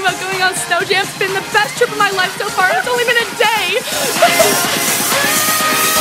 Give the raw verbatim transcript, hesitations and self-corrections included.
about going on SnowJam. It's been the best trip of my life so far. It's only been a day.